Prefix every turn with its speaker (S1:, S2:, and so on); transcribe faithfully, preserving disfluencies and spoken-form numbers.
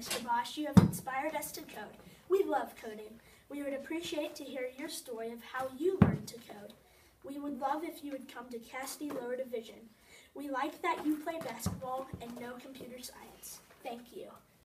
S1: Mister Bosh. You have inspired us to code. We love coding. We would appreciate to hear your story of how you learned to code. We would love if you would come to Cassidy Lower Division. We like that you play basketball and know computer science. Thank you.